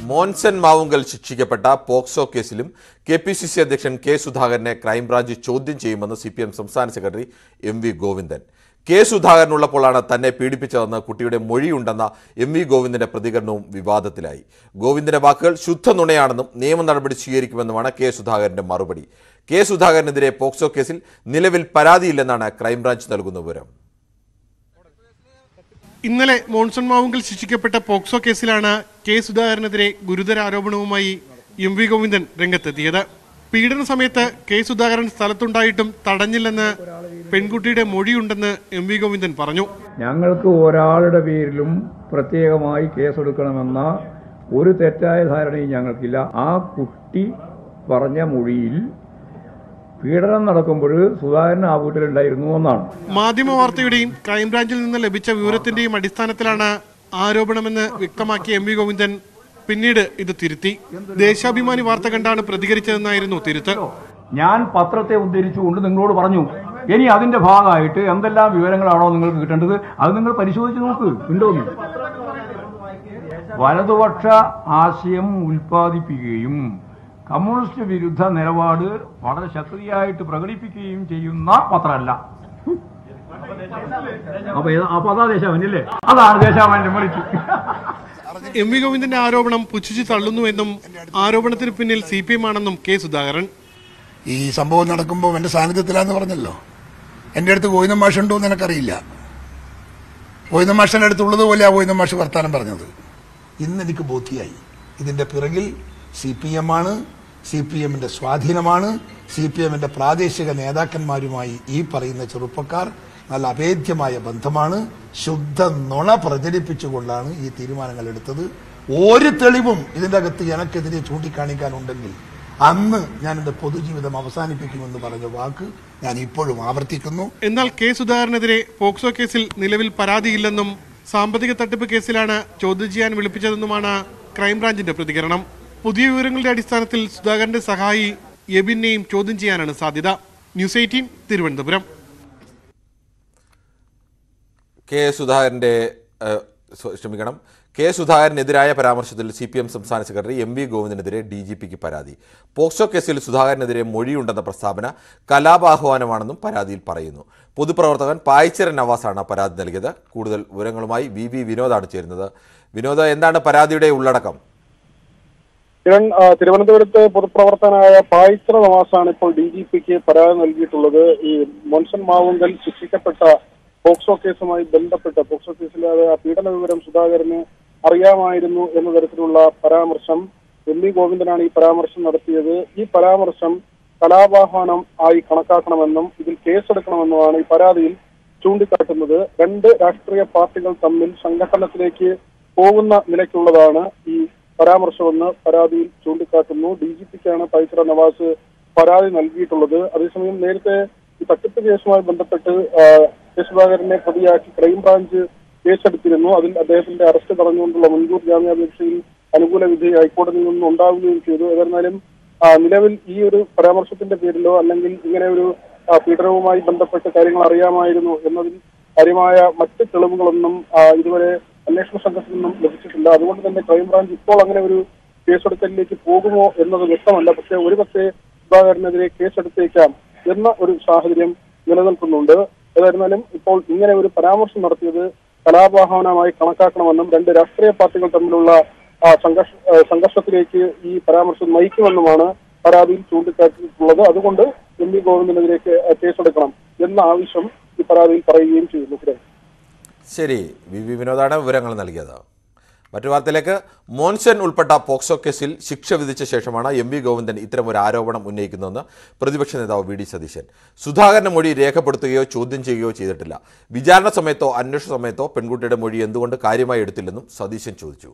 മോൻസൻ മാവുങ്കൽ ശിക്ഷിക്കപ്പെട്ട പോക്സോ കേസിലും KPCC അധ്യക്ഷൻ കെ സുധാകരനെ ക്രൈംബ്രാഞ്ച് ചോദ്യം ചെയ്യുമെന്ന് CPM സംസ്ഥാന secretary MV Govindan. K Sudhakaran ഉള്ളപ്പോഴാണ് തന്നെ പീഡിപ്പിച്ചതെന്ന് കുട്ടിയുടെ മൊഴിയുണ്ടെന്ന MV ഗോവിന്ദന്റെ പ്രതികരണവും വിവാദത്തിലായി. ഗോവിന്ദന്റെ വാക്കുകൾ ശുദ്ധ നുണയാണെന്നും നിയമ നടപടി സ്വീകരിക്കുമെന്നുമാണ് കെ സുധാകരന്റെ മറുപടി. കെ സുധാകരനെതിരെ പോക്സോ കേസിൽ നിലവിൽ പരാതിയില്ലെന്നാണ് ക്രൈംബ്രാഞ്ച് നൽകുന്ന വിവരം. ഇന്നലെ മോൺസൺ മാവുങ്കൽ ശിക്ഷിക്കപ്പെട്ട പോക്സോ കേസിലാണ് കെ സുധാകരനെതിരെ ഗുരുതര ആരോപണവുമായി MV ഗോവിന്ദൻ രംഗത്തെത്തിയത്. പീഡന സമയത്ത് കെ സുധാകരൻ സ്ഥലത്തുണ്ടായിട്ടും തടഞ്ഞില്ലെന്ന് പെൺകുട്ടിയുടെ മൊഴിയുണ്ടെന്ന് MV ഗോവിന്ദൻ പറഞ്ഞു. ഞങ്ങൾക്ക് ഒരാളുടെ പേരിലും പ്രത്യേകമായി കേസെടുക്കണമെന്ന ഒരു തെറ്റായ ധാരണയും ഞങ്ങൾക്കില്ല. ആ കുട്ടി പറഞ്ഞ മൊഴിയിൽ പീഡനം നടക്കുമ്പോൾ സുധാകരൻ ആ വീട്ടിലുണ്ടായിരുന്നു എന്നാണ്. മാധ്യമ വാർത്തയുടെയും ക്രൈംബ്രാഞ്ചിൽ നിന്ന് ലഭിച്ച വിവരത്തിന്റെയും അടിസ്ഥാനത്തിലാണ് ആരോപണമെന്ന് വ്യക്തമാക്കിയ MV ഗോവിന്ദൻ പിന്നീട് ഇത് തിരുത്തി. ദേശാഭിമാനി വാർത്ത കണ്ടാണ് പ്രതികരിച്ചതെന്നായിരുന്നു തിരുത്ത്. ഞാൻ പത്രത്തെ ഉദ്ധരിച്ചുകൊണ്ട് നിങ്ങളോട് പറഞ്ഞു, ഇനി അതിന്റെ ഭാഗമായിട്ട് എന്തെല്ലാം വിവരങ്ങളാണോ നിങ്ങൾക്ക് കിട്ടേണ്ടത് അത് നിങ്ങൾ പരിശോധിച്ച് നോക്ക്, ഉണ്ടോന്ന്. വലതുപക്ഷ ആശയം ഉൽപ്പാദിപ്പിക്കുകയും കമ്മ്യൂണിസ്റ്റ് വിരുദ്ധ നിലപാട് വളരെ ശക്തിയായിട്ട് പ്രകടിപ്പിക്കുകയും ചെയ്യുന്ന പത്രമല്ല. അപ്പൊ അതാ ദേശാഭിമാനി, അതാണ് ദേശാഭിമാനി വിളിച്ചു. MV ഗോവിന്ദന്റെ ആരോപണം പുച്ഛിച്ച് തള്ളുന്നുവെന്നും ആരോപണത്തിന് പിന്നിൽ CPM ആണെന്നും കെ സുധാകരൻ. ഈ സംഭവം നടക്കുമ്പോൾ എന്റെ സാന്നിധ്യത്തിലാന്ന് പറഞ്ഞല്ലോ. എന്റെ അടുത്ത് ഗോവിന്ദൻ മാഷ് ഉണ്ടോ എന്ന് എനിക്കറിയില്ല. ഗോവിന്ദൻ മാഷിന്റെ അടുത്തുള്ളത് പോലെയാ ഗോവിന്ദൻ മാഷ് വർത്താനം പറഞ്ഞത്. ഇന്ന് എനിക്ക് ബോധ്യമായി ഇതിന്റെ പിറകിൽ CPM ആണ്, CPMന്റെ സ്വാധീനമാണ്. CPMന്റെ പ്രാദേശിക നേതാക്കന്മാരുമായി ഈ പറയുന്ന ചെറുപ്പക്കാർ നല്ല അഭേദ്യമായ ബന്ധമാണ്. ശുദ്ധ നുണ പ്രചരിപ്പിച്ചുകൊണ്ടാണ് ഈ തീരുമാനങ്ങൾ എടുത്തത്. ഒരു തെളിവും ഇതിന്റെ അകത്ത് എനക്കെതിരെ ചൂണ്ടിക്കാണിക്കാനുണ്ടെങ്കിൽ അന്ന് ഞാൻ എന്റെ പൊതുജീവിതം അവസാനിപ്പിക്കുമെന്ന് പറഞ്ഞ വാക്ക് ഞാൻ ഇപ്പോഴും ആവർത്തിക്കുന്നു. എന്നാൽ കെ സുധാകരനെതിരെ പോക്സോ കേസിൽ നിലവിൽ പരാതിയില്ലെന്നും സാമ്പത്തിക തട്ടിപ്പ് കേസിലാണ് ചോദ്യം ചെയ്യാൻ വിളിപ്പിച്ചതെന്നുമാണ് ക്രൈംബ്രാഞ്ചിന്റെ പ്രതികരണം. പുതിയ വിവരങ്ങളുടെ അടിസ്ഥാനത്തിൽ സുധാകരന്റെ സഹായി യബിനെയും ചോദ്യം ചെയ്യാനാണ് സാധ്യത. ന്യൂസ് 18 തിരുവനന്തപുരം. കെ സുധാകരനെതിരായ പരാമർശത്തിൽ CPM സംസ്ഥാന സെക്രട്ടറി MV ഗോവിന്ദനെതിരെ DGPക്ക് പരാതി. പോക്സോ കേസിൽ സുധാകരനെതിരെ മൊഴിയുണ്ടെന്ന പ്രസ്താവന കലാപാഹ്വാനമാണെന്നും പരാതിയിൽ പറയുന്നു. പൊതുപ്രവർത്തകൻ പായിച്ചര നവാസാണ് പരാതി നൽകിയത്. കൂടുതൽ വിവരങ്ങളുമായി VV വിനോദാണ് ചേരുന്നത്. വിനോദ്, എന്താണ് പരാതിയുടെ ഉള്ളടക്കം? തിരുവനന്തപുരത്ത് പൊതുപ്രവർത്തകനായ പായിച്ചര നവാസാണ് ഇപ്പോൾ DGPക്ക് പരാതി നൽകിയിട്ടുള്ളത്. ഈ മോൻസൺ മാവുങ്കൽ ശിക്ഷിക്കപ്പെട്ട പോക്സോ കേസുമായി ബന്ധപ്പെട്ട് പോക്സോ കേസിലെ പീഡന വിവരം സുധാകരന് അറിയാമായിരുന്നു എന്ന തരത്തിലുള്ള പരാമർശം MV ഗോവിന്ദനാണ് ഈ പരാമർശം നടത്തിയത്. ഈ പരാമർശം കലാപാഹ്വാനം ആയി കണക്കാക്കണമെന്നും ഇതിൽ കേസെടുക്കണമെന്നുമാണ് ഈ പരാതിയിൽ ചൂണ്ടിക്കാട്ടുന്നത്. രണ്ട് രാഷ്ട്രീയ പാർട്ടികൾ തമ്മിൽ സംഘട്ടനത്തിലേക്ക് പോകുന്ന നിലയ്ക്കുള്ളതാണ് ഈ പരാമർശമെന്ന് പരാതിയിൽ ചൂണ്ടിക്കാട്ടുന്നു. DGPക്കാണ് പായിച്ചര നവാസ് പരാതി നൽകിയിട്ടുള്ളത്. അതേസമയം നേരത്തെ ഈ തട്ടിപ്പ് കേസുമായി ബന്ധപ്പെട്ട് കെ സുധാകരനെ പ്രതിയാക്കി ക്രൈംബ്രാഞ്ച് കേസെടുത്തിരുന്നു. അതിൽ അദ്ദേഹത്തിന്റെ അറസ്റ്റ് തടഞ്ഞുകൊണ്ടുള്ള മുൻകൂർ ജാമ്യാപേക്ഷയിൽ അനുകൂല വിധി ഹൈക്കോടതിയിൽ നിന്നും ഉണ്ടാവുകയും ചെയ്തു. ഏതായിരുന്നാലും നിലവിൽ ഈ ഒരു പരാമർശത്തിന്റെ പേരിലോ അല്ലെങ്കിൽ ഇങ്ങനെ ഒരു പീഡനവുമായി ബന്ധപ്പെട്ട കാര്യങ്ങൾ അറിയാമായിരുന്നു എന്നതിൽ കാര്യമായ മറ്റ് തെളിവുകളൊന്നും ഇതുവരെ അന്വേഷണ സംഘത്തിൽ നിന്നും ലഭിച്ചിട്ടില്ല. അതുകൊണ്ട് തന്നെ ക്രൈംബ്രാഞ്ച് ഇപ്പോൾ അങ്ങനെ ഒരു കേസെടുക്കലിലേക്ക് പോകുമോ എന്നത് വ്യക്തമല്ല. പക്ഷേ ഒരുപക്ഷെ സുധാകരനെതിരെ കേസെടുത്തേക്കാം എന്ന ഒരു സാഹചര്യം നിലനിൽക്കുന്നുണ്ട്. ഏതായിരുന്നാലും ഇപ്പോൾ ഇങ്ങനെ ഒരു പരാമർശം നടത്തിയത് കലാപാഹ്വാനമായി കണക്കാക്കണമെന്നും രണ്ട് രാഷ്ട്രീയ പാർട്ടികൾ തമ്മിലുള്ള സംഘർഷത്തിലേക്ക് ഈ പരാമർശം നയിക്കുമെന്നുമാണ് പരാതിയിൽ ചൂണ്ടിക്കാട്ടിയിട്ടുള്ളത്. അതുകൊണ്ട് MV ഗോവിന്ദനെതിരെ കേസെടുക്കണം എന്ന ആവശ്യം ഈ പരാതിയിൽ പറയുകയും ചെയ്യുന്നു. ശരി, VV വിനോദാണ് വിവരങ്ങൾ നൽകിയത്. മറ്റു വാർത്തയിലേക്ക്. മോൻസൺ ഉൾപ്പെട്ട പോക്സോ കേസിൽ ശിക്ഷ വിധിച്ച ശേഷമാണ് MV ഗോവിന്ദൻ ഇത്തരമൊരു ആരോപണം ഉന്നയിക്കുന്നതെന്ന് പ്രതിപക്ഷ നേതാവ് VD സതീശൻ. സുധാകരന്റെ മൊഴി രേഖപ്പെടുത്തുകയോ ചോദ്യം ചെയ്യുകയോ ചെയ്തിട്ടില്ല. വിചാരണ സമയത്തോ അന്വേഷണ സമയത്തോ പെൺകുട്ടിയുടെ മൊഴി എന്തുകൊണ്ട് കാര്യമായി എടുത്തില്ലെന്നും സതീശൻ ചോദിച്ചു.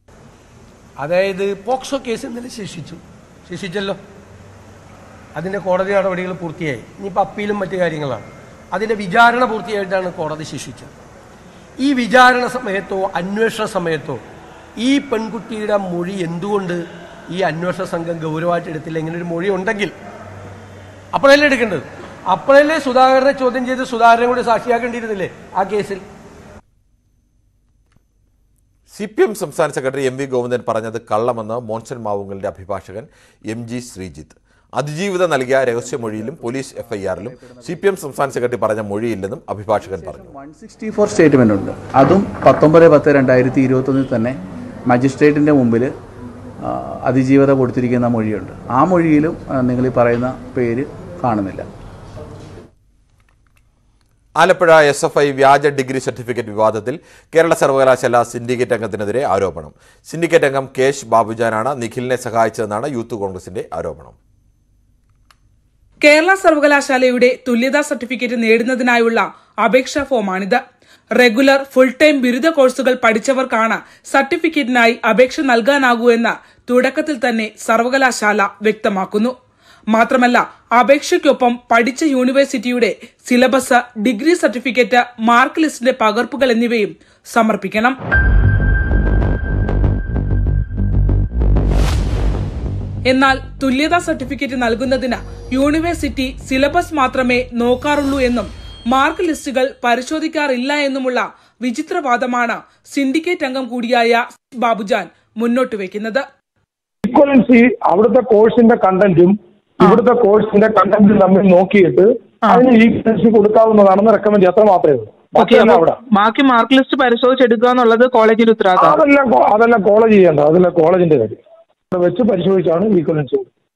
അതായത് പോക്സോ കേസ് ഇന്നലെ ശിക്ഷിച്ചല്ലോ. അതിൻ്റെ കോടതി നടപടികൾ പൂർത്തിയായി. ഇനിയിപ്പോൾ അപ്പീലും മറ്റു കാര്യങ്ങളാണ്. അതിൻ്റെ വിചാരണ പൂർത്തിയായിട്ടാണ് കോടതി ശിക്ഷിച്ചത്. ഈ വിചാരണ സമയത്തോ അന്വേഷണ സമയത്തോ ഈ പെൺകുട്ടിയുടെ മൊഴി എന്തുകൊണ്ട് ഈ അന്വേഷണ സംഘം ഗൗരവമായിട്ട് എടുത്തില്ല? ഇങ്ങനെ ഒരു മൊഴി ഉണ്ടെങ്കിൽ അപ്പോഴല്ലേ എടുക്കേണ്ടത്. അപ്പോഴല്ലേ സുധാകരനെ ചോദ്യം ചെയ്ത് സുധാകരനെ കൂടി സാക്ഷിയാക്കേണ്ടിയിരുന്നില്ലേ ആ കേസിൽ? CPM സംസ്ഥാന സെക്രട്ടറി MV ഗോവിന്ദൻ പറഞ്ഞത് കള്ളമെന്ന് മോൻസൺ മാവുങ്കലിന്റെ അഭിഭാഷകൻ MG ശ്രീജിത്ത്. അതിജീവിത നൽകിയ രഹസ്യമൊഴിയിലും പോലീസ് FIRലും CPM സംസ്ഥാന സെക്രട്ടറി പറഞ്ഞ മൊഴിയില്ലെന്നും അഭിഭാഷകൻ പറഞ്ഞു. 164 സ്റ്റേറ്റ്മെന്റ് ഉണ്ട്. അതും 19/10/2021 തന്നെ മജിസ്ട്രേറ്റിന്റെ മുമ്പിൽ അതിജീവിത കൊടുത്തിരിക്കുന്ന മൊഴിയുണ്ട്. ആ മൊഴിയിലും നിങ്ങൾ ഈ പറയുന്ന പേര് കാണുന്നില്ല. ആലപ്പുഴ SFI വ്യാജ ഡിഗ്രി സർട്ടിഫിക്കറ്റ് വിവാദത്തിൽ കേരള സർവകലാശാല സിൻഡിക്കേറ്റ് അംഗത്തിനെതിരെ ആരോപണം. സിൻഡിക്കേറ്റ് അംഗം KH ബാബുജാനാണ് നിഖിലിനെ സഹായിച്ചതെന്നാണ് യൂത്ത് കോൺഗ്രസിന്റെ ആരോപണം. കേരള സർവകലാശാലയുടെ തുല്യതാ സർട്ടിഫിക്കറ്റ് നേടുന്നതിനായുള്ള അപേക്ഷാ ഫോമാണിത്. റെഗുലർ ഫുൾ ടൈം ബിരുദ കോഴ്സുകൾ പഠിച്ചവർക്കാണ് സർട്ടിഫിക്കറ്റിനായി അപേക്ഷ നൽകാനാകൂ എന്ന് തുടക്കത്തിൽ തന്നെ സർവകലാശാല വ്യക്തമാക്കുന്നു. മാത്രമല്ല, അപേക്ഷയ്ക്കൊപ്പം പഠിച്ച യൂണിവേഴ്സിറ്റിയുടെ സിലബസ്, ഡിഗ്രി സർട്ടിഫിക്കറ്റ്, മാർക്ക് ലിസ്റ്റിന്റെ പകർപ്പുകൾ എന്നിവയും സമർപ്പിക്കണം. എന്നാൽ തുല്യതാ സർട്ടിഫിക്കറ്റ് നൽകുന്നതിന് യൂണിവേഴ്സിറ്റി സിലബസ് മാത്രമേ നോക്കാറുള്ളൂ എന്നും മാർക്ക് ലിസ്റ്റുകൾ പരിശോധിക്കാറില്ല എന്നുമുള്ള വിചിത്രവാദമാണ് സിൻഡിക്കേറ്റ് അംഗം കൂടിയായ ബാബുജാൻ മുന്നോട്ട് വയ്ക്കുന്നത്. ഈക്വലൻസി അവിടുത്തെ കോഴ്സിന്റെ കണ്ടന്റും ഇവിടുത്തെ കോഴ്സിന്റെ കണ്ടന്റും തമ്മിൽ നോക്കിയിട്ട് അതിന് ഈക്വലൻസി കൊടുക്കാവുന്നതാണെന്ന് റെക്കമെൻഡ് ചെയ്യാൻ മാത്രമേ ഉള്ളൂ. ബാക്കി മാർക്ക് ലിസ്റ്റ് പരിശോധിച്ചെടുക്കുക എന്നുള്ളത് കോളേജിന്റെ ഉത്തരവാദിത്തം. അതെല്ലാം കോളേജ് ചെയ്യേണ്ടത്, അതെല്ലാം കോളേജിന്റെ കാര്യം. വെച്ച് പരിശോധിച്ചാണ് ഈക്വലൻസി.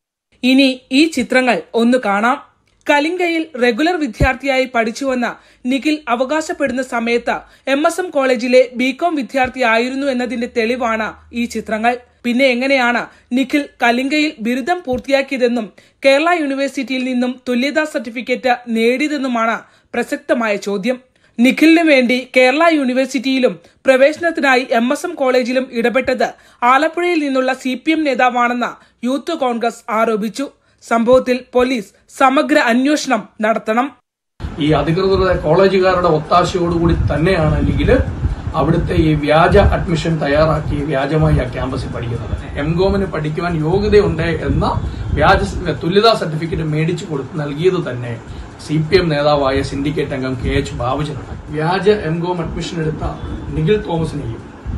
ഇനി ഈ ചിത്രങ്ങൾ ഒന്ന് കാണാം. കലിംഗയിൽ റെഗുലർ വിദ്യാർത്ഥിയായി പഠിച്ചുവെന്ന് നിഖിൽ അവകാശപ്പെടുന്ന സമയത്ത് MSM കോളേജിലെ BCom വിദ്യാർത്ഥിയായിരുന്നു എന്നതിന്റെ തെളിവാണ് ഈ ചിത്രങ്ങൾ. പിന്നെ എങ്ങനെയാണ് നിഖിൽ കലിംഗയിൽ ബിരുദം പൂർത്തിയാക്കിയതെന്നും കേരള യൂണിവേഴ്സിറ്റിയിൽ നിന്നും തുല്യതാ സർട്ടിഫിക്കറ്റ് നേടിയതെന്നുമാണ് പ്രസക്തമായ ചോദ്യം. നിഖിലിനു വേണ്ടി കേരള യൂണിവേഴ്സിറ്റിയിലും പ്രവേശനത്തിനായി MSM കോളേജിലും ഇടപെട്ടത് ആലപ്പുഴയിൽ നിന്നുള്ള CPM നേതാവാണെന്ന് യൂത്ത് കോൺഗ്രസ് ആരോപിച്ചു. സംഭവത്തിൽ പോലീസ് സമഗ്ര അന്വേഷണം നടത്തണം. ഈ അധികൃതരുടെ കോളേജുകാരുടെ ഒത്താശയോടുകൂടി തന്നെയാണ് നിഖില് അവിടുത്തെ ഈ വ്യാജ അഡ്മിഷൻ തയ്യാറാക്കി വ്യാജമായി ആ ക്യാമ്പസിൽ പഠിക്കുന്നത്. MCOMന് പഠിക്കുവാൻ യോഗ്യതയുണ്ട് എന്ന വ്യാജ തുല്യതാ സർട്ടിഫിക്കറ്റ് മേടിച്ചു കൊടുത്ത് നൽകിയത് തന്നെ CPM നേതാവായ സിൻഡിക്കേറ്റ് അംഗം KH ബാബുജനാണ്. വ്യാജ MCOM അഡ്മിഷൻ എടുത്ത നിഖിൽ തോമസിനെയും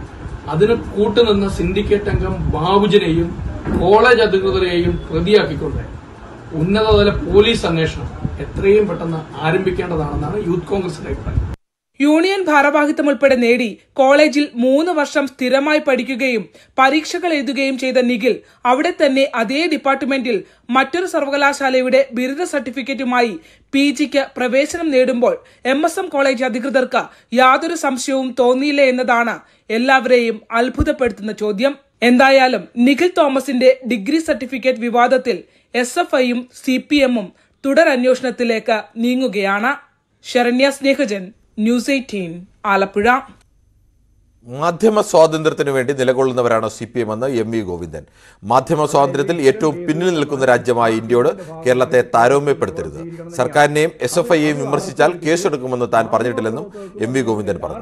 അതിന് കൂട്ടുനിന്ന സിൻഡിക്കേറ്റ് അംഗം ബാബുജനെയും കോളേജ് അധികൃതരെയും പ്രതിയാക്കിക്കൊണ്ട് ഉന്നതതല പോലീസ് അന്വേഷണം എത്രയും പെട്ടെന്ന് ആരംഭിക്കേണ്ടതാണെന്നാണ് യൂത്ത് കോൺഗ്രസിന്റെ അഭിപ്രായം. യൂണിയൻ ഭാരവാഹിത്വം ഉൾപ്പെടെ നേടി കോളേജിൽ 3 വർഷം സ്ഥിരമായി പഠിക്കുകയും പരീക്ഷകൾ എഴുതുകയും ചെയ്ത നിഖിൽ അവിടെ തന്നെ അതേ ഡിപ്പാർട്ട്മെന്റിൽ മറ്റൊരു സർവകലാശാലയുടെ ബിരുദ സർട്ടിഫിക്കറ്റുമായി PGക്ക് പ്രവേശനം നേടുമ്പോൾ MSM കോളേജ് അധികൃതർക്ക് യാതൊരു സംശയവും തോന്നിയില്ല എന്നതാണ് എല്ലാവരെയും അത്ഭുതപ്പെടുത്തുന്ന ചോദ്യം. എന്തായാലും നിഖിൽ തോമസിന്റെ ഡിഗ്രി സർട്ടിഫിക്കറ്റ് വിവാദത്തിൽ SFIയും CPMഉം തുടരന്വേഷണത്തിലേക്ക് നീങ്ങുകയാണ്. ശരണ്യ സ്നേഹജൻ, ന്യൂസ് 18, ആലപ്പുഴ. മാധ്യമ സ്വാതന്ത്ര്യത്തിനു വേണ്ടി നിലകൊള്ളുന്നവരാണ് CPM എന്ന് MV ഗോവിന്ദൻ. മാധ്യമ സ്വാതന്ത്ര്യത്തിൽ ഏറ്റവും പിന്നിൽ നിൽക്കുന്ന രാജ്യമായ ഇന്ത്യയോട് കേരളത്തെ താരതമ്യപ്പെടുത്തരുത്. സർക്കാരിനെയും SFIയെയും വിമർശിച്ചാൽ കേസെടുക്കുമെന്ന് താൻ പറഞ്ഞിട്ടില്ലെന്നും MV ഗോവിന്ദൻ പറഞ്ഞു.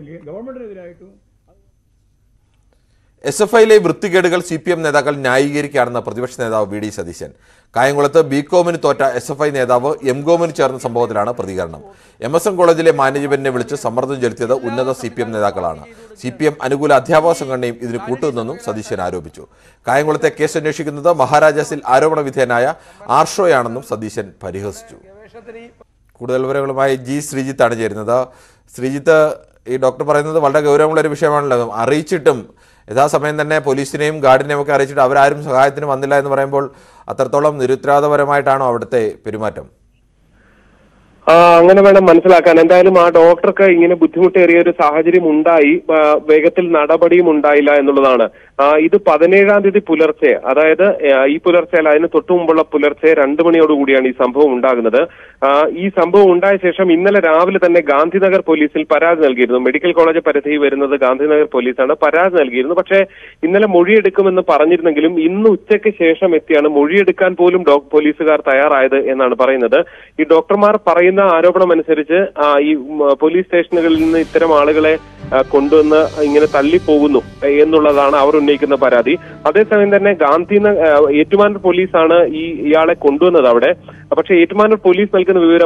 SFIയിലെ വൃത്തികേടുകൾ CPM നേതാക്കൾ ന്യായീകരിക്കുകയാണെന്ന് പ്രതിപക്ഷ നേതാവ് VD സതീശൻ. കായംകുളത്ത് BComന് തോറ്റ SFI നേതാവ് MComന് ചേർന്ന സംഭവത്തിലാണ് പ്രതികരണം. MSM കോളേജിലെ മാനേജ്മെന്റിനെ വിളിച്ച് സമ്മർദ്ദം ചെലുത്തിയത് ഉന്നത CPM നേതാക്കളാണ്. CPM അനുകൂല അധ്യാപക സംഘടനയും ഇതിന് കൂട്ടുനിന്നെന്നും സതീശൻ ആരോപിച്ചു. കായംകുളത്തെ കേസ് അന്വേഷിക്കുന്നത് മഹാരാജാസിൽ ആരോപണ വിധേയനായ ആർഷോയാണെന്നും സതീശൻ പരിഹസിച്ചു. കൂടുതൽ വിവരങ്ങളുമായി G ശ്രീജിത്താണ് ചേരുന്നത്. ശ്രീജിത്ത്, ഈ ഡോക്ടർ പറയുന്നത് വളരെ ഗൗരവമുള്ള ഒരു വിഷയമാണല്ലോ. അറിയിച്ചിട്ടും യഥാസമയം തന്നെ പോലീസിനെയും ഗാർഡിനെയും ഒക്കെ അറിയിച്ചിട്ട് അവരാരും സഹായത്തിന് വന്നില്ല എന്ന് പറയുമ്പോൾ അത്രത്തോളം നിരുത്തരവാദപരമായിട്ടാണോ അവിടുത്തെ പെരുമാറ്റം? അങ്ങനെ വേണം മനസ്സിലാക്കാൻ. എന്തായാലും ആ ഡോക്ടർക്ക് ഇങ്ങനെ ബുദ്ധിമുട്ടേറിയ ഒരു സാഹചര്യം ഉണ്ടായി, വേഗത്തിൽ നടപടിയും ഉണ്ടായില്ല എന്നുള്ളതാണ്. ഇത് 17-ാം തീയതി പുലർച്ചെ, അതായത് ഈ പുലർച്ചെ അല്ല, അതിന് തൊട്ടു മുമ്പുള്ള പുലർച്ചെ 2 മണിയോടുകൂടിയാണ് ഈ സംഭവം ഉണ്ടാകുന്നത്. ഈ സംഭവം ഉണ്ടായ ശേഷം ഇന്നലെ രാവിലെ തന്നെ ഗാന്ധിനഗർ പോലീസിൽ പരാതി നൽകിയിരുന്നു. മെഡിക്കൽ കോളേജ് പരിധി വരുന്നത് ഗാന്ധിനഗർ പോലീസാണ്. പരാതി നൽകിയിരുന്നു. പക്ഷേ ഇന്നലെ മൊഴിയെടുക്കുമെന്ന് പറഞ്ഞിരുന്നെങ്കിലും ഇന്ന് ഉച്ചയ്ക്ക് ശേഷം എത്തിയാണ് മൊഴിയെടുക്കാൻ പോലും പോലീസുകാർ തയ്യാറായത് എന്നാണ് പറയുന്നത്. ഈ ഡോക്ടർമാർ പറയുന്ന ആരോപണം അനുസരിച്ച് ഈ പോലീസ് സ്റ്റേഷനുകളിൽ നിന്ന് ഇത്തരം ആളുകളെ കൊണ്ടുവന്ന് ഇങ്ങനെ തള്ളിപ്പോകുന്നു എന്നുള്ളതാണ് അവർ ഉന്നയിക്കുന്ന പരാതി. അതേസമയം തന്നെ ഏറ്റുമാനൂർ പോലീസാണ് ഇയാളെ കൊണ്ടുവന്നത് അവിടെ. പക്ഷെ ഏറ്റുമാനൂർ പോലീസ് നൽകുന്ന വിവരം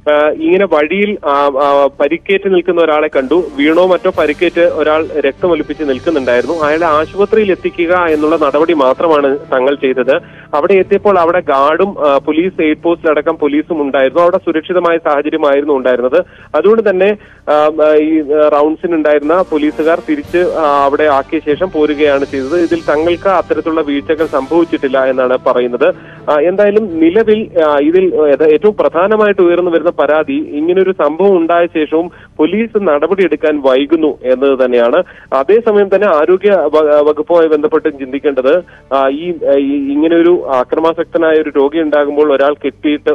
ഇങ്ങനെ വഴിയിൽ പരിക്കേറ്റ് നിൽക്കുന്ന ഒരാളെ കണ്ടു. വീണോ മറ്റോ പരിക്കേറ്റ് ഒരാൾ രക്തമൊലിപ്പിച്ച് നിൽക്കുന്നുണ്ടായിരുന്നു. അയാളെ ആശുപത്രിയിൽ എത്തിക്കുക എന്നുള്ള നടപടി മാത്രമാണ് തങ്ങൾ ചെയ്തത്. അവിടെ എത്തിയപ്പോൾ അവിടെ ഗാർഡും പോലീസ് എയ്ഡ് പോസ്റ്റിലടക്കം പോലീസും ഉണ്ടായിരുന്നു. അവിടെ സുരക്ഷിതമായ സാഹചര്യമായിരുന്നു ഉണ്ടായിരുന്നത്. അതുകൊണ്ട് തന്നെ ഈ റൗണ്ട്സിനുണ്ടായിരുന്ന പോലീസുകാർ തിരിച്ച് അവിടെ ആക്കിയ ശേഷം പോരുകയാണ് ചെയ്തത്. ഇതിൽ തങ്ങൾക്ക് അത്തരത്തിലുള്ള വീഴ്ചകൾ സംഭവിച്ചിട്ടില്ല എന്നാണ് പറയുന്നത്. എന്തായാലും നിലവിൽ ഇതിൽ ഏറ്റവും പ്രധാനമായിട്ട് ഉയർന്നു വരുന്ന പരാതി ഇങ്ങനൊരു സംഭവം ഉണ്ടായ ശേഷവും പോലീസ് നടപടിയെടുക്കാൻ വൈകുന്നു എന്നത് തന്നെയാണ്. അതേസമയം തന്നെ ആരോഗ്യ വകുപ്പുമായി ബന്ധപ്പെട്ട് ചിന്തിക്കേണ്ടത് ഇങ്ങനെയൊരു അക്രമാസക്തനായ ഒരു രോഗി ഉണ്ടാകുമ്പോൾ ഒരാൾ കെട്ടിയിട്ട്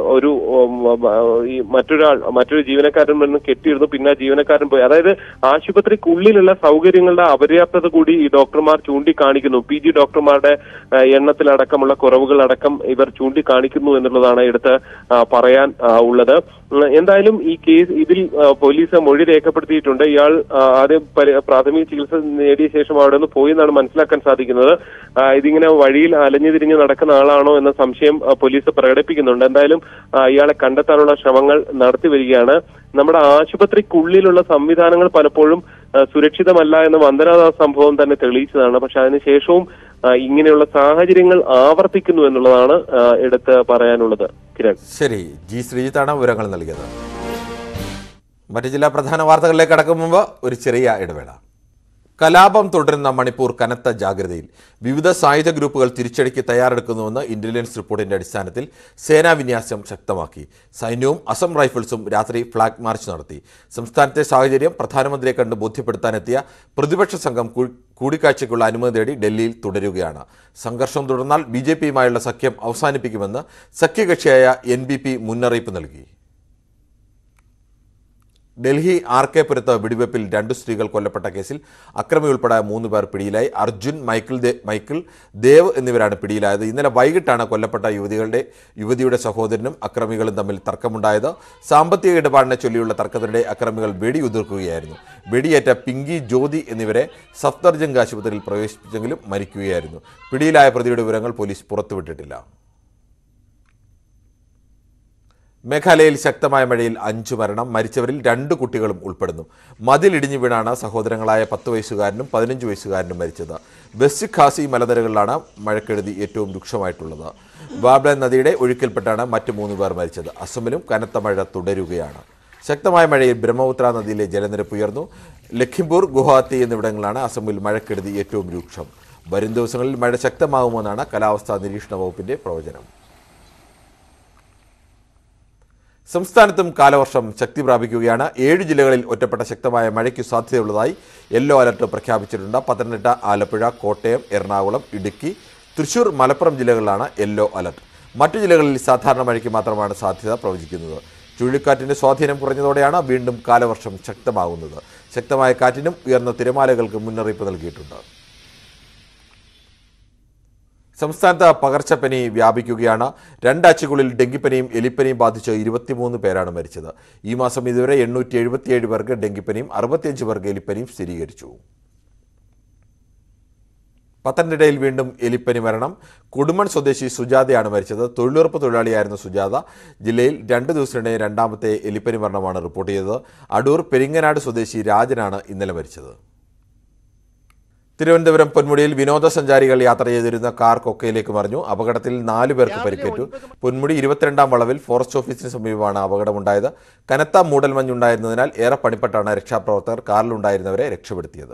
മറ്റൊരു ജീവനക്കാരൻ നിന്ന് കെട്ടിയിരുന്നു. പിന്നെ ജീവനക്കാരൻ പോയി. അതായത് ആശുപത്രിക്കുള്ളിലുള്ള സൗകര്യങ്ങളുടെ അപര്യാപ്തത കൂടി ഈ ഡോക്ടർമാർ ചൂണ്ടിക്കാണിക്കുന്നു. PG ഡോക്ടർമാരുടെ എണ്ണത്തിലടക്കമുള്ള കുറവുകളടക്കം ഇവർ ചൂണ്ടിക്കാണിക്കുന്നു എന്നുള്ളതാണ് എടുത്ത് പറയാൻ ഉള്ളത്. എന്തായാലും ഈ കേസ് ഇതിൽ പോലീസ് മൊഴി രേഖപ്പെടുത്തിയിട്ടുണ്ട്. ഇയാൾ ആദ്യം പ്രാഥമിക ചികിത്സ നേടിയ ശേഷം അവിടെ നിന്ന് പോയി എന്നാണ് മനസ്സിലാക്കാൻ സാധിക്കുന്നത്. ഇതിങ്ങനെ വഴിയിൽ അലഞ്ഞു തിരിഞ്ഞ് നടക്കുന്ന ആളാണോ എന്ന സംശയം പോലീസ് പ്രകടിപ്പിക്കുന്നുണ്ട്. എന്തായാലും ഇയാളെ കണ്ടെത്താനുള്ള ശ്രമങ്ങൾ നടത്തി വരികയാണ്. നമ്മുടെ ആശുപത്രിക്കുള്ളിലുള്ള സംവിധാനങ്ങൾ പലപ്പോഴും സുരക്ഷിതമല്ല എന്ന വന്ദനാദാസ് സംഭവം തന്നെ തെളിയിച്ചതാണ്. പക്ഷെ അതിനുശേഷവും ഇങ്ങനെയുള്ള സാഹചര്യങ്ങൾ ആവർത്തിക്കുന്നു എന്നുള്ളതാണ് എടുത്ത് പറയാനുള്ളത്. കിരൺ. ശരി, ജി ശ്രീജിത്താണ് വിവരങ്ങൾ നൽകിയത്. മറ്റു ജില്ലാ പ്രധാന വാർത്തകളിലേക്ക് കടക്കും മുമ്പ് ഒരു ചെറിയ ഇടവേള. കലാപം തുടരുന്ന മണിപ്പൂർ കനത്ത ജാഗ്രതയിൽ. വിവിധ സായുധ ഗ്രൂപ്പുകൾ തിരിച്ചടിക്ക് തയ്യാറെടുക്കുന്നുവെന്ന് ഇന്റലിജൻസ് റിപ്പോർട്ടിന്റെ അടിസ്ഥാനത്തിൽ സേനാ വിന്യാസം ശക്തമാക്കി. സൈന്യവും അസം റൈഫിൾസും രാത്രി ഫ്ളാഗ് മാർച്ച് നടത്തി. സംസ്ഥാനത്തെ സാഹചര്യം പ്രധാനമന്ത്രിയെ കണ്ട് ബോധ്യപ്പെടുത്താനെത്തിയ പ്രതിപക്ഷ സംഘം കൂടിക്കാഴ്ചയ്ക്കുള്ള അനുമതി തേടി ഡൽഹിയിൽ തുടരുകയാണ്. സംഘർഷം തുടർന്നാൽ BJPയുമായുള്ള സഖ്യം അവസാനിപ്പിക്കുമെന്ന് സഖ്യകക്ഷിയായ NPP മുന്നറിയിപ്പ് നൽകി. ഡൽഹി RK പുരത്ത് വെടിവെപ്പിൽ 2 സ്ത്രീകൾ കൊല്ലപ്പെട്ട കേസിൽ അക്രമി ഉൾപ്പെടെ 3 പേർ പിടിയിലായി. അർജുൻ, മൈക്കിൾ, ദേവ് എന്നിവരാണ് പിടിയിലായത്. ഇന്നലെ വൈകിട്ടാണ് കൊല്ലപ്പെട്ട യുവതിയുടെ സഹോദരനും അക്രമികളും തമ്മിൽ തർക്കമുണ്ടായത്. സാമ്പത്തിക ഇടപാടിനെ ചൊല്ലിയുള്ള തർക്കത്തിനിടെ അക്രമികൾ വെടിയുതിർക്കുകയായിരുന്നു. വെടിയേറ്റ പിങ്കി, ജ്യോതി എന്നിവരെ സഫ്ദർജംഗ് ആശുപത്രിയിൽ പ്രവേശിപ്പിച്ചെങ്കിലും മരിക്കുകയായിരുന്നു. പിടിയിലായ പ്രതിയുടെ വിവരങ്ങൾ പോലീസ് പുറത്തുവിട്ടിട്ടില്ല. മേഘാലയയിൽ ശക്തമായ മഴയിൽ 5 മരണം. മരിച്ചവരിൽ 2 കുട്ടികളും ഉൾപ്പെടുന്നു. മതിലിടിഞ്ഞു വീണാണ് സഹോദരങ്ങളായ 10 വയസ്സുകാരനും 15 വയസ്സുകാരനും മരിച്ചത്. വെസ്റ്റ് ഖാസി മലനിരകളിലാണ് മഴക്കെടുതി ഏറ്റവും രൂക്ഷമായിട്ടുള്ളത്. ബാബ്ല നദിയുടെ ഒഴുക്കിൽപ്പെട്ടാണ് മറ്റ് 3 പേർ മരിച്ചത്. അസമിലും കനത്ത മഴ തുടരുകയാണ്. ശക്തമായ മഴയിൽ ബ്രഹ്മപുത്ര നദിയിലെ ജലനിരപ്പ് ഉയർന്നു. ലഖിംപൂർ, ഗുവാഹത്തി എന്നിവിടങ്ങളാണ് അസമിൽ മഴക്കെടുതി ഏറ്റവും രൂക്ഷം. വരും ദിവസങ്ങളിൽ മഴ ശക്തമാകുമെന്നാണ് കാലാവസ്ഥാ നിരീക്ഷണ വകുപ്പിന്റെ പ്രവചനം. സംസ്ഥാനത്തും കാലവർഷം ശക്തി പ്രാപിക്കുകയാണ്. 7 ജില്ലകളിൽ ഒറ്റപ്പെട്ട ശക്തമായ മഴയ്ക്കു സാധ്യതയുള്ളതായി യെല്ലോ അലർട്ട് പ്രഖ്യാപിച്ചിട്ടുണ്ട്. പത്തനംതിട്ട, ആലപ്പുഴ, കോട്ടയം, എറണാകുളം, ഇടുക്കി, തൃശൂർ, മലപ്പുറം ജില്ലകളിലാണ് യെല്ലോ അലർട്ട്. മറ്റു ജില്ലകളിൽ സാധാരണ മഴയ്ക്ക് മാത്രമാണ് സാധ്യത പ്രവചിക്കുന്നത്. ചുഴലിക്കാറ്റിന്റെ സ്വാധീനം കുറഞ്ഞതോടെയാണ് വീണ്ടും കാലവർഷം ശക്തമാകുന്നത്. ശക്തമായ കാറ്റിനും ഉയർന്ന തിരമാലകൾക്ക് മുന്നറിയിപ്പ് നൽകിയിട്ടുണ്ട്. സംസ്ഥാനത്ത് പകർച്ചപ്പനി വ്യാപിക്കുകയാണ്. 2 ആഴ്ചകളിൽ ഡെങ്കിപ്പനിയും എലിപ്പനിയും ബാധിച്ച് 23 പേരാണ് മരിച്ചത്. ഈ മാസം ഇതുവരെ 877 പേർക്ക് ഡെങ്കിപ്പനിയും 65 പേർക്ക് എലിപ്പനിയും സ്ഥിരീകരിച്ചു. പത്തനംതിട്ടയിൽ വീണ്ടും എലിപ്പനി മരണം. കുടുംബൻ സ്വദേശി സുജാതയാണ് മരിച്ചത്. തൊഴിലുറപ്പ് തൊഴിലാളിയായിരുന്ന സുജാത ജില്ലയിൽ 2 ദിവസത്തിനിടെ 2ാമത്തെ എലിപ്പനി മരണമാണ് റിപ്പോർട്ട് ചെയ്തത്. അടൂർ പെരിങ്ങനാട് സ്വദേശി രാജനാണ് ഇന്നലെ മരിച്ചത്. തിരുവനന്തപുരം പൊന്മുടിയിൽ വിനോദസഞ്ചാരികൾ യാത്ര ചെയ്തിരുന്ന കാർ കൊക്കയിലേക്ക് മറിഞ്ഞു. അപകടത്തിൽ 4 പേർക്ക് പരിക്കേറ്റു. പൊന്മുടി 22ാം വളവിൽ ഫോറസ്റ്റ് ഓഫീസിന് സമീപമാണ് അപകടമുണ്ടായത്. കനത്ത മൂടൽമഞ്ഞുണ്ടായിരുന്നതിനാൽ ഏറെ പണിപ്പെട്ടാണ് രക്ഷാപ്രവർത്തകർ കാറിലുണ്ടായിരുന്നവരെ രക്ഷപ്പെടുത്തിയത്.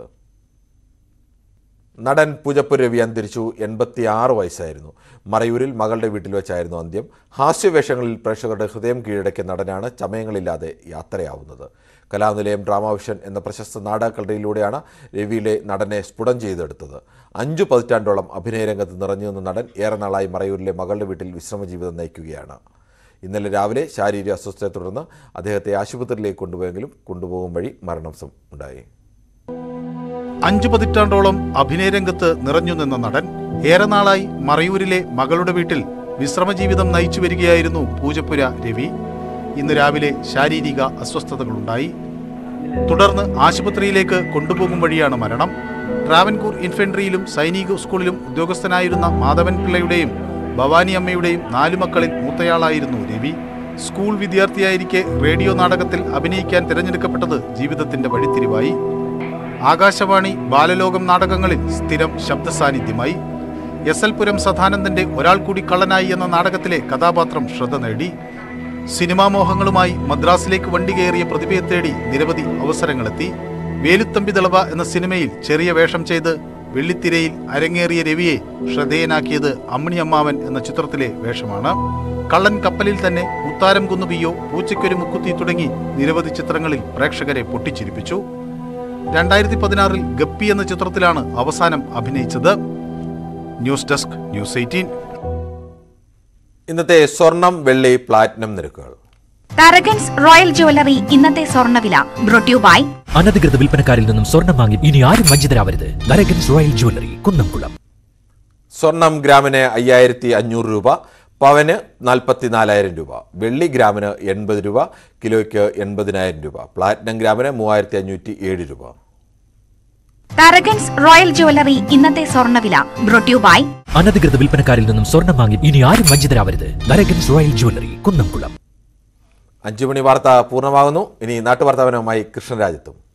നടൻ പൂജപ്പുര രവി അന്തരിച്ചു. 86 വയസ്സായിരുന്നു. മറയൂരിൽ മകളുടെ വീട്ടിൽ വെച്ചായിരുന്നു അന്ത്യം. ഹാസ്യവേഷങ്ങളിൽ പ്രേക്ഷകരുടെ ഹൃദയം കീഴടക്കിയ നടനാണ് ചമയങ്ങളില്ലാതെ യാത്രയാവുന്നത്. കലാനിലയം ഡ്രാമാവിഷൻ എന്ന പ്രശസ്ത നാടകക്കളരിയിലൂടെയാണ് രവിയിലെ നടനെ സ്ഫുടം ചെയ്തെടുത്തത്. 5 പതിറ്റാണ്ടോളം അഭിനയരംഗത്ത് നിറഞ്ഞു നിന്ന നടൻ ഏറെ നാളായി മറയൂരിലെ മകളുടെ വീട്ടിൽ വിശ്രമജീവിതം നയിക്കുകയാണ്. ഇന്നലെ രാവിലെ ശാരീരിക അസ്വസ്ഥതയെ തുടർന്ന് അദ്ദേഹത്തെ ആശുപത്രിയിലേക്ക് കൊണ്ടുപോയെങ്കിലും കൊണ്ടുപോകും വഴി മരണം ഉണ്ടായി. 5 പതിറ്റാണ്ടോളം അഭിനയരംഗത്ത് നിറഞ്ഞു നിന്ന നടൻ ഏറെ നാളായി മറയൂരിലെ മകളുടെ വീട്ടിൽ വിശ്രമജീവിതം നയിച്ചു വരികയായിരുന്നു പൂജപ്പുര രവി. ഇന്ന് രാവിലെ ശാരീരിക അസ്വസ്ഥതകളുണ്ടായി. തുടർന്ന് ആശുപത്രിയിലേക്ക് കൊണ്ടുപോകും വഴിയാണ് മരണം. ട്രാവൻകൂർ ഇൻഫൻട്രിയിലും സൈനിക സ്കൂളിലും ഉദ്യോഗസ്ഥനായിരുന്ന മാധവൻ പിള്ളയുടെയും ഭവാനി അമ്മയുടെയും 4 മക്കളിൽ മൂത്തയാളായിരുന്നു രവി. സ്കൂൾ വിദ്യാർത്ഥിയായിരിക്കെ റേഡിയോ നാടകത്തിൽ അഭിനയിക്കാൻ തിരഞ്ഞെടുക്കപ്പെട്ടത് ജീവിതത്തിന്റെ വഴിത്തിരിവായി. ആകാശവാണി, ബാലലോകം നാടകങ്ങളിൽ സ്ഥിരം ശബ്ദ സാന്നിധ്യമായി. എസ്.എൽ. പുരം സദാനന്ദന്റെ ഒരാൾ കൂടി കള്ളനായി എന്ന നാടകത്തിലെ കഥാപാത്രം ശ്രദ്ധ നേടി. സിനിമാ മോഹങ്ങളുമായി മദ്രാസിലേക്ക് വണ്ടി കയറിയ പ്രതിഭയെ തേടി നിരവധി അവസരങ്ങളെത്തി. വേലുത്തമ്പി ദളവ എന്ന സിനിമയിൽ ചെറിയ വേഷം ചെയ്ത് വെള്ളിത്തിരയിൽ അരങ്ങേറിയ രവിയെ ശ്രദ്ധേയനാക്കിയത് അമ്മിണി അമ്മാവൻ എന്ന ചിത്രത്തിലെ വേഷമാണ്. കള്ളൻ കപ്പലിൽ തന്നെ മുത്താരം കുന്നുപിയോ, പൂച്ചയ്ക്കൊരു മുക്കുത്തി തുടങ്ങി നിരവധി ചിത്രങ്ങളിൽ പ്രേക്ഷകരെ പൊട്ടിച്ചിരിപ്പിച്ചു. 2016 ഗപ്പി എന്ന ചിത്രത്തിലാണ് അവസാനം അഭിനയിച്ചത്. News desk, news 18. ഇന്നത്തെ സ്വർണം, വെള്ളി, പ്ലാറ്റിനം നിരക്കുകൾ. പാരഗൺസ് റോയൽ ജ്വല്ലറി ഇന്നത്തെ സ്വർണ്ണവില ബ്രോട്ട് യു ബൈ അനധികൃത വിൽപ്പനക്കാരിൽ നിന്നും സ്വർണം വാങ്ങി ഇനി ആരും വഞ്ചിതരാവരുത്. Paragons royal jewellery, Kunnamkulam. സ്വർണം ഗ്രാമിന് 5500 രൂപ, പവന് 44,000 രൂപ, വെള്ളി ഗ്രാമിന് 80 രൂപ, കിലോയ്ക്ക് 80,000 രൂപ, പ്ലാറ്റിനം ഗ്രാമിന് 3507 രൂപ. പാരഗൺസ് റോയൽ ജ്വല്ലറി ഇന്നത്തെ സ്വർണ്ണവില ബ്രോട്ട് യു ബൈ അനധികൃത വിൽപ്പനക്കാരിൽ നിന്നും സ്വർണം വാങ്ങി ഇനി ആരും വഞ്ചിതരാവരുത്. Paragons royal jewellery, Kunnamkulam. 5 മണി വാർത്ത പൂർണ്ണമാകുന്നു. ഇനി നാട്ടുവാർത്താവനുമായി കൃഷ്ണരാജത്തും.